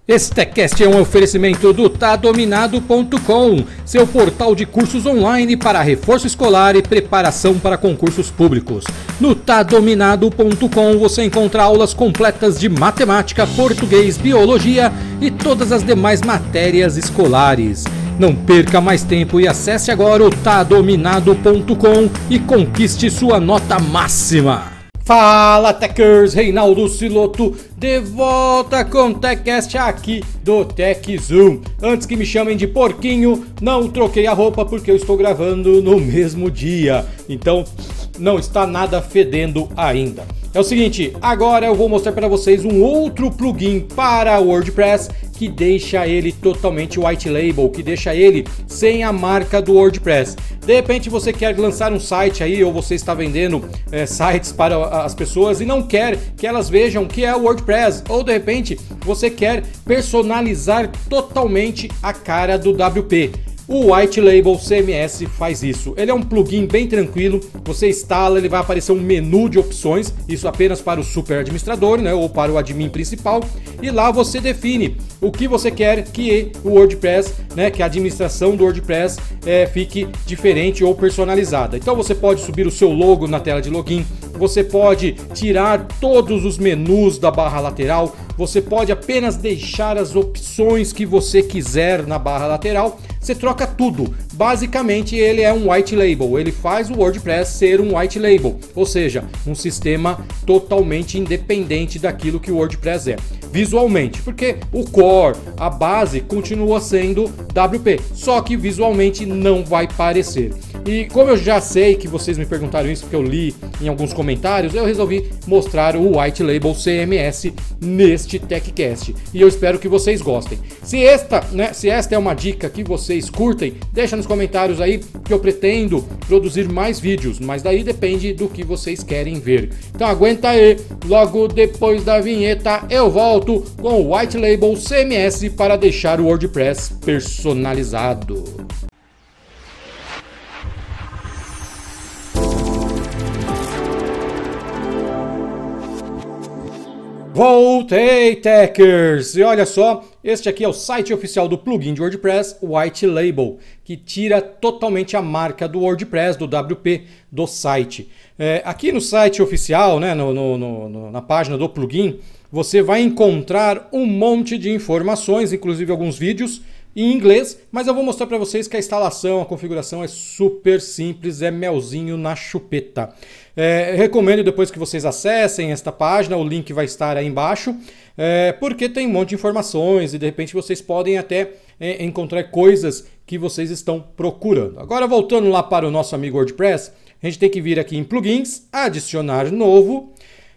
Esse TechCast é um oferecimento do Tadominado.com, seu portal de cursos online para reforço escolar e preparação para concursos públicos. No Tadominado.com você encontra aulas completas de matemática, português, biologia e todas as demais matérias escolares. Não perca mais tempo e acesse agora o Tadominado.com e conquiste sua nota máxima. Fala Techers, Reinaldo Siloto de volta com o TechCast aqui do TechZoom. Antes que me chamem de porquinho, não troquei a roupa porque eu estou gravando no mesmo dia, então não está nada fedendo ainda. É o seguinte, agora eu vou mostrar para vocês um outro plugin para o WordPress que deixa ele totalmente white label, que deixa ele sem a marca do WordPress. De repente você quer lançar um site aí, ou você está vendendo sites para as pessoas e não quer que elas vejam que é o WordPress, ou de repente você quer personalizar totalmente a cara do WP. O White Label CMS faz isso. Ele é um plugin bem tranquilo, você instala, ele vai aparecer um menu de opções, isso apenas para o super administrador, né, ou para o admin principal, e lá você define o que você quer que o WordPress, né, que a administração do WordPress fique diferente ou personalizada. Então você pode subir o seu logo na tela de login, você pode tirar todos os menus da barra lateral, você pode apenas deixar as opções que você quiser na barra lateral, você troca tudo. Basicamente ele é um white label, ele faz o WordPress ser um white label, ou seja, um sistema totalmente independente daquilo que o WordPress é, visualmente, porque o core, a base continua sendo WP, só que visualmente não vai parecer. E como eu já sei que vocês me perguntaram isso, porque eu li em alguns comentários, eu resolvi mostrar o White Label CMS neste TechCast. E eu espero que vocês gostem. Se esta é uma dica que vocês curtem, deixa nos comentários aí, que eu pretendo produzir mais vídeos, mas daí depende do que vocês querem ver. Então aguenta aí, logo depois da vinheta eu volto com o White Label CMS para deixar o WordPress personalizado. Voltei, Techers! E olha só, este aqui é o site oficial do plugin de WordPress, White Label, que tira totalmente a marca do WordPress, do WP, do site. Aqui no site oficial, né, na página do plugin, você vai encontrar um monte de informações, inclusive alguns vídeos em inglês, mas eu vou mostrar para vocês que a instalação, a configuração é super simples, é melzinho na chupeta. Recomendo depois que vocês acessem esta página, o link vai estar aí embaixo, porque tem um monte de informações e de repente vocês podem até encontrar coisas que vocês estão procurando. Agora voltando lá para o nosso amigo WordPress, a gente tem que vir aqui em plugins, adicionar novo.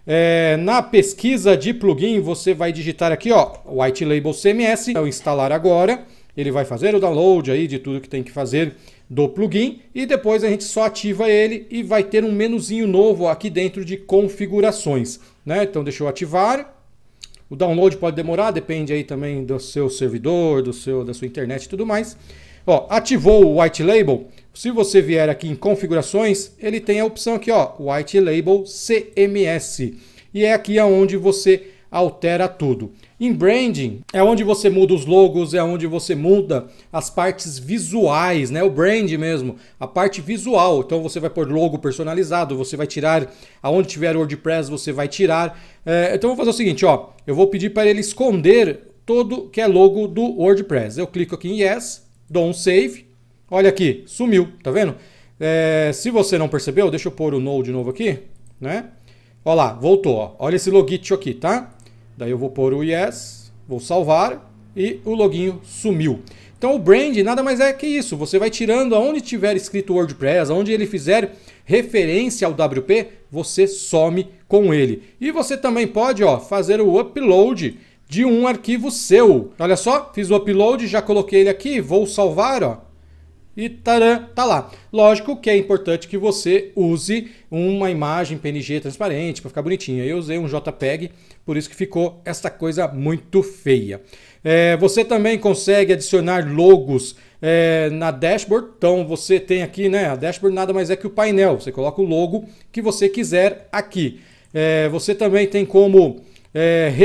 Na pesquisa de plugin você vai digitar aqui, ó, White Label CMS, então instalar agora. Ele vai fazer o download aí de tudo que tem que fazer do plugin e depois a gente só ativa ele e vai ter um menuzinho novo aqui dentro de configurações, né? Então deixa eu ativar. O download pode demorar, depende aí também do seu servidor, da sua internet e tudo mais. Ó, ativou o White Label. Se você vier aqui em configurações, ele tem a opção aqui, ó, White Label CMS. E é aqui onde você altera tudo. Em branding é onde você muda os logos, é onde você muda as partes visuais, né? O brand mesmo, a parte visual. Então você vai pôr logo personalizado, você vai tirar, aonde tiver WordPress você vai tirar. Então eu vou fazer o seguinte, ó, eu vou pedir para ele esconder todo que é logo do WordPress. Eu clico aqui em Yes, dou um Save, olha aqui, sumiu, tá vendo? Se você não percebeu, deixa eu pôr o No de novo aqui, né? Olha lá, voltou, ó. Olha esse logitcho aqui, tá? Daí eu vou pôr o Yes, vou salvar e o loginho sumiu. Então o brand nada mais é que isso. Você vai tirando aonde tiver escrito WordPress, aonde ele fizer referência ao WP, você some com ele. E você também pode, ó, fazer o upload de um arquivo seu. Olha só, fiz o upload, já coloquei ele aqui, vou salvar, ó. E taran, tá lá. Lógico que é importante que você use uma imagem PNG transparente para ficar bonitinha. Eu usei um JPEG, por isso que ficou essa coisa muito feia. Você também consegue adicionar logos na dashboard. Então você tem aqui, né? A dashboard nada mais é que o painel. Você coloca o logo que você quiser aqui. Você também tem como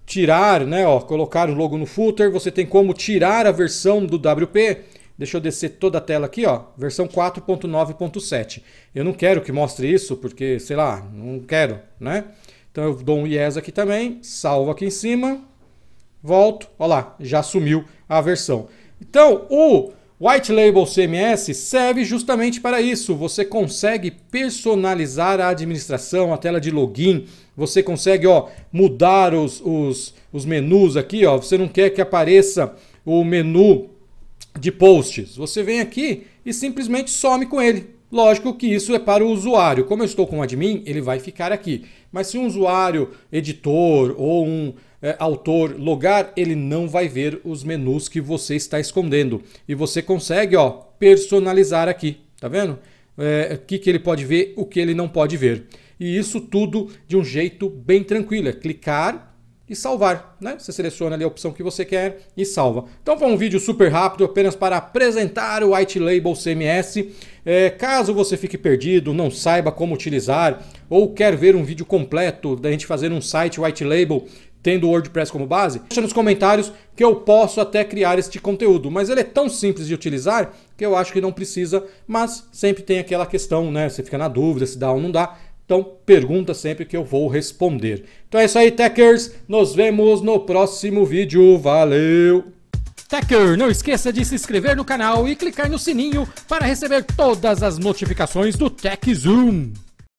tirar, né, ó, colocar o logo no footer, você tem como tirar a versão do WP. Deixa eu descer toda a tela aqui, ó, versão 4.9.7. Eu não quero que mostre isso, porque, sei lá, não quero, né? Então eu dou um yes aqui também, salvo aqui em cima, volto, ó lá, já sumiu a versão. Então o White Label CMS serve justamente para isso. Você consegue personalizar a administração, a tela de login, você consegue, ó, mudar os menus aqui, ó. Você não quer que apareça o menu de posts, você vem aqui e simplesmente some com ele. Lógico que isso é para o usuário. Como eu estou com o admin, ele vai ficar aqui. Mas se um usuário, editor ou um autor logar, ele não vai ver os menus que você está escondendo. E você consegue, ó, personalizar aqui. Tá vendo? O que ele pode ver, o que ele não pode ver. E isso tudo de um jeito bem tranquilo. É clicar e salvar, né? Você seleciona ali a opção que você quer e salva. Então foi um vídeo super rápido, apenas para apresentar o White Label CMS. Caso você fique perdido, não saiba como utilizar, ou quer ver um vídeo completo da gente fazer um site White Label tendo o WordPress como base, deixa nos comentários que eu posso até criar este conteúdo. Mas ele é tão simples de utilizar que eu acho que não precisa, mas sempre tem aquela questão, né? Você fica na dúvida se dá ou não dá. Então pergunta sempre que eu vou responder. Então é isso aí, Techers. Nos vemos no próximo vídeo. Valeu! Techer, não esqueça de se inscrever no canal e clicar no sininho para receber todas as notificações do TechZoom.